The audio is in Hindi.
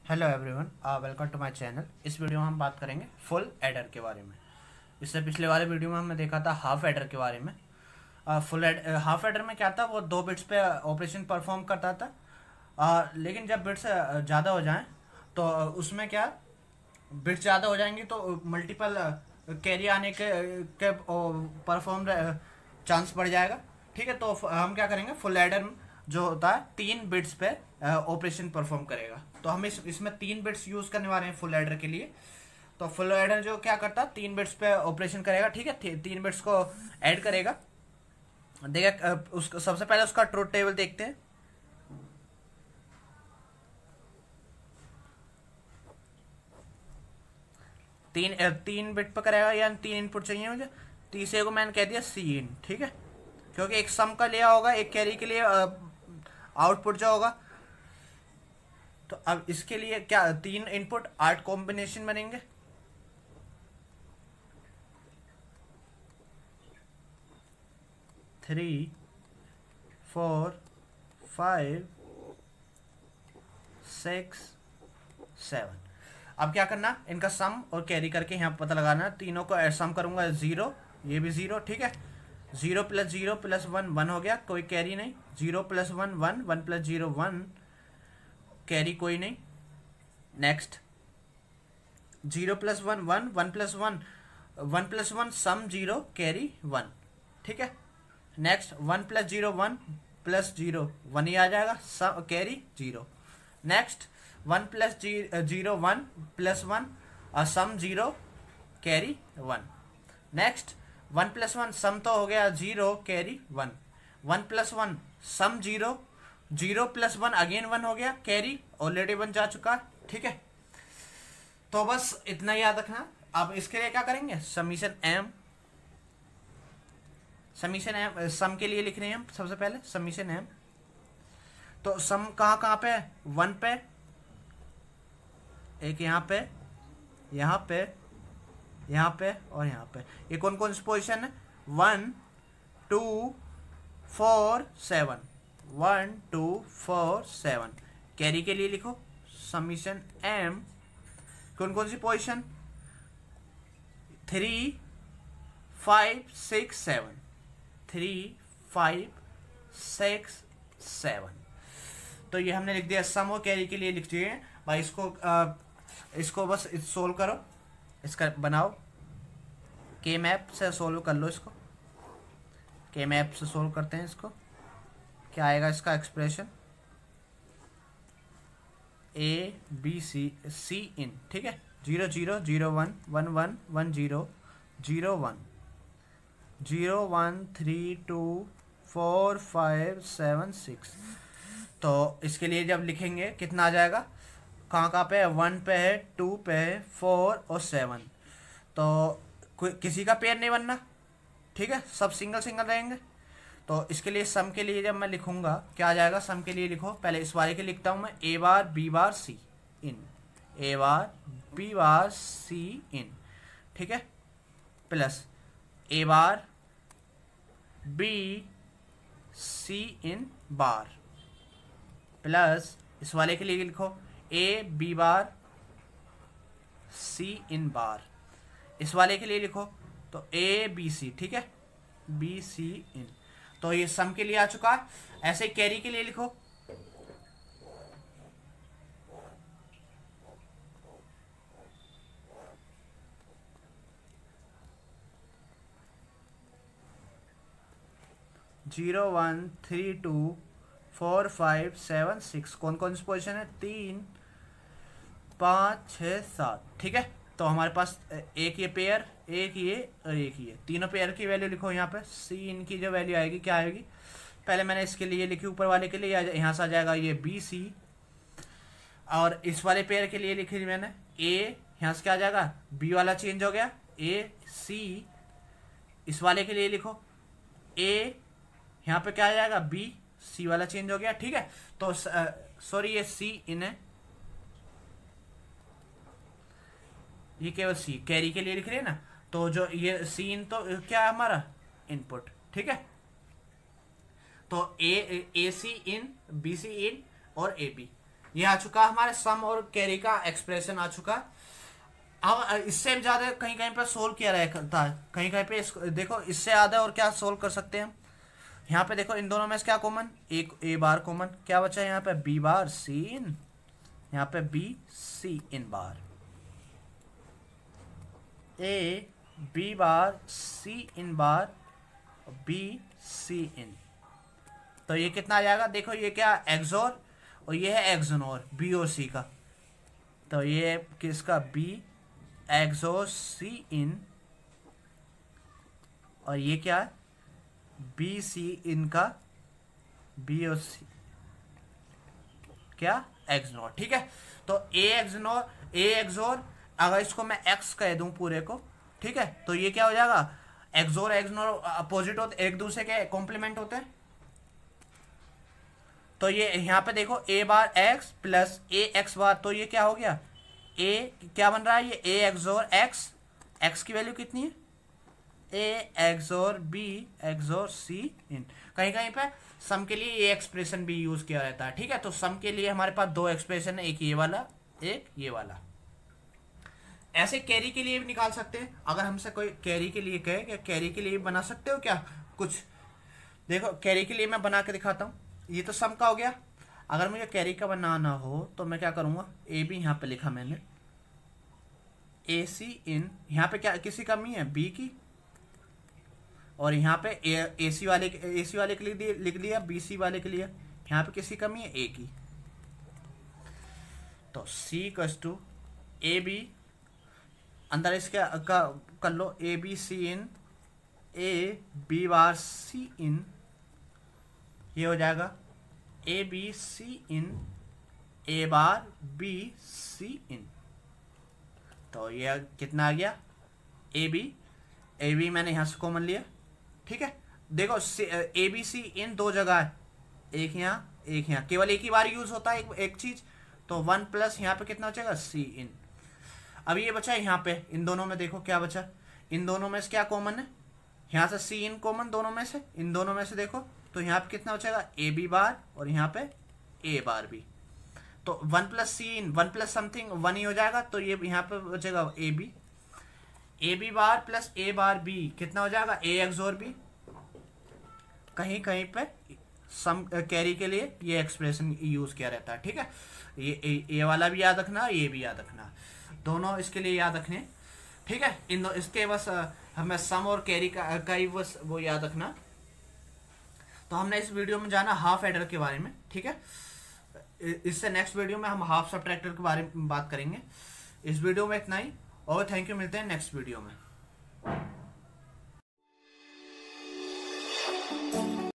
Hello everyone, welcome to my channel. इस वीडियो में हम बात करेंगे फुल एडर के बारे में। इससे पिछले वाले वीडियो में हमने देखा था हाफ एडर के बारे में। हाफ एडर में क्या था, वो 2 बिट्स पे ऑपरेशन परफॉर्म करता था। लेकिन जब बिट्स ज़्यादा हो जाएं तो उसमें क्या, बिट्स ज़्यादा हो जाएंगी तो मल्टीपल कैरी आने के परफॉर्म चांस बढ़ जाएगा। ठीक है, तो हम क्या करेंगे, फुल एडर जो होता है 3 बिट्स पे ऑपरेशन परफॉर्म करेगा। तो हम इसमें 3 बिट्स यूज़ करने वाले हैं फुल एडर के लिए। तो फुल एडर जो क्या करता है, 3 बिट्स पे ऑपरेशन करेगा। ठीक है, 3 बिट्स को ऐड करेगा। देखिए, उसको सबसे पहले उसका ट्रूथ टेबल देखते हैं। तीन बिट पर करेगा, या 3 इनपुट चाहिए मुझे। तीसरे को मैंने कह दिया सी इन। ठीक है, क्योंकि एक सम का लिया होगा, एक कैरी के लिए आउटपुट जो होगा। तो अब इसके लिए क्या 3 इनपुट 8 कॉम्बिनेशन बनेंगे। थ्री 4 5 6 7। अब क्या करना, इनका सम और कैरी करके यहाँ पता लगाना। तीनों को सम करूंगा 0, ये भी 0। ठीक है, 0 + 0 + 1 1 हो गया, कोई कैरी नहीं। 0 + 1 1, 1 + 0 1, कैरी कोई नहीं। Next 0 + 1 1, 1 + 1 1 + 1 sum 0, carry 1। ठीक है, नेक्स्ट 1 + 0 1 + 0 1 ही आ जाएगा, sum carry 0। Next 1 + 0 1 + 1 sum 0, carry 1। Next 1 + 1 sum तो हो गया 0, कैरी 1। 1 + 1 सम 0, 0 + 1 अगेन 1 हो गया, कैरी ऑलरेडी 1 जा चुका है। ठीक है, तो बस इतना याद रखना। अब इसके लिए क्या करेंगे, समीशन एम सम के लिए लिख रहे हैं हम सबसे पहले समीशन एम। तो सम कहाँ कहाँ पे है, 1 पे, एक यहाँ पे, यहाँ पे, यहाँ पे और यहाँ पे। ये कौन कौन सी पोजीशन है, 1 2 4 7, 1 2 4 7। कैरी के लिए लिखो समीशन एम, कौन कौन सी पोजीशन, 3 5 6 7, 3 5 6 7। तो ये हमने लिख दिया, सम और कैरी के लिए लिख दिए भाई। इसको बस सोल्व करो, इसका बनाओ, के मैप से सोल्व कर लो। इसको के मैप से सोल्व करते हैं। इसको क्या आएगा, इसका expression A B C in. ठीक है, 0 0 0 1 1 1 1 0 0 1 0 1 3 2 4 5 7 6। तो इसके लिए जब लिखेंगे कितना आ जाएगा, कहाँ कहाँ पे है, 1 पे है, 2 पे है, 4 और 7। तो किसी का पेयर नहीं बनना। ठीक है, सब सिंगल सिंगल रहेंगे। तो इसके लिए सम के लिए जब मैं लिखूंगा क्या आ जाएगा, सम के लिए लिखो, पहले इस वाले के लिखता हूँ मैं, A bar B bar C in, A bar B bar C in. ठीक है, plus A bar B C in bar, plus इस वाले के लिए लिखो A B bar C in बार। इस वाले के लिए लिखो तो A B C। ठीक है, B C इन। तो ये सम के लिए आ चुका है। ऐसे कैरी के लिए लिखो, जीरो 1 3 2 4 5 7 6। कौन कौन सी पोजीशन है, 3 5 6 7। ठीक है, तो हमारे पास एक ये पेयर, एक ये और एक ये, तीनों पेयर की वैल्यू लिखो यहाँ पे। सी इनकी जो वैल्यू आएगी क्या आएगी, पहले मैंने इसके लिए लिखी ऊपर वाले के लिए, यहाँ से आ जाएगा ये बी सी। और इस वाले पेयर के लिए लिखी मैंने ए, यहाँ से क्या आ जाएगा, बी वाला चेंज हो गया, ए सी। इस वाले के लिए लिखो ए, यहाँ पे क्या आ जाएगा, बी सी वाला चेंज हो गया। ठीक है, तो सॉरी ये सी इन है, ये केवल सी कैरी के लिए लिख रहे हैं ना। तो जो ये सी इन तो क्या है हमारा, इनपुट। ठीक है, तो ए सी इन, बी सी इन और ए बी। ये आ चुका हमारे सम और कैरी का एक्सप्रेशन आ चुका। अब इससे भी ज्यादा कहीं कहीं पे सोल्व किया रहता है, कहीं कहीं पे देखो इससे ज्यादा और क्या सोल्व कर सकते हैं। यहाँ पे देखो इन दोनों में से क्या कॉमन, एक ए बार कॉमन, क्या बचा है यहाँ पे बी बार सी इन, यहाँ पे B C in bar, A B bar C in bar B C in. तो ये कितना आ जाएगा, देखो ये क्या एक्सोर और ये है एक्सोनोर बी और सी का, तो ये किसका बी एक्सोर सी इन, और ये क्या है बी सी इन का बी और सी क्या एक्सोनोर। ठीक है, तो ए एक्सोर अगर इसको मैं एक्स कह दूं पूरे को, ठीक है, तो ये क्या हो जाएगा एक्सोर एक्सोनोर अपोजिट होते, एक दूसरे के कॉम्प्लीमेंट होते हैं। तो ये यहाँ पे देखो A bar X plus A X bar, तो ये क्या हो गया ए क्या बन रहा है, ये ए एक्सोर एक्स, एक्स की वैल्यू कितनी है ए एक्सोर बी एक्सोर सी इन। कहीं कहीं पे सम के लिए ये एक्सप्रेशन भी यूज किया रहता है। ठीक है, तो सम के लिए हमारे पास दो एक्सप्रेशन है, एक ये वाला एक ये वाला। ऐसे कैरी के लिए भी निकाल सकते हैं, अगर हमसे कोई कैरी के लिए कहे कि कैरी के लिए बना सकते हो क्या कुछ, देखो कैरी के लिए मैं बना के दिखाता हूँ। ये तो सम का हो गया, अगर मुझे कैरी का बनाना हो तो मैं क्या करूँगा, ए बी यहाँ पे लिखा मैंने, ए सी इन, यहाँ पे क्या किसी कमी है बी की, और यहाँ पे ए सी वाले के लिए लिख दिया, बी सी वाले के लिए यहाँ पे किसी कमी है ए की। तो सी कस टू ए बी, अंदर इसके कर लो A B C in, A B bar C इन, ये हो जाएगा A B C in A bar B C in. तो ये कितना आ गया ए बी मैंने यहां से कॉमन लिया। ठीक है, देखो ए बी सी इन दो जगह है, एक यहाँ केवल एक ही बार यूज होता है एक चीज, तो 1 प्लस यहाँ पे कितना बचेगा सी इन। अब ये बचा यहाँ पे, इन दोनों में देखो क्या बचा, इन दोनों में से क्या कॉमन है, यहाँ से सी इन कॉमन दोनों में से, इन दोनों में से देखो, तो यहाँ पे कितना बचेगा ए बी बार और यहाँ पे ए बार बी। तो 1 plus C in 1 plus something 1 ही हो जाएगा, तो ये यहाँ पे बचेगा A B bar plus A bar B कितना हो जाएगा ए एक्स और बी। कहीं कहीं पे सम कैरी के लिए ये एक्सप्रेशन यूज किया रहता है। ठीक है, ये वाला भी याद रखना, ये भी याद रखना, दोनों इसके लिए याद रखने। ठीक है, इसके बस हमें सम और कैरी का ही बस वो याद रखना। तो हमने इस वीडियो में जाना हाफ एडर के बारे में। ठीक है, इससे नेक्स्ट वीडियो में हम हाफ सबट्रैक्टर के बारे में बात करेंगे। इस वीडियो में इतना ही, और थैंक यू, मिलते हैं नेक्स्ट वीडियो में।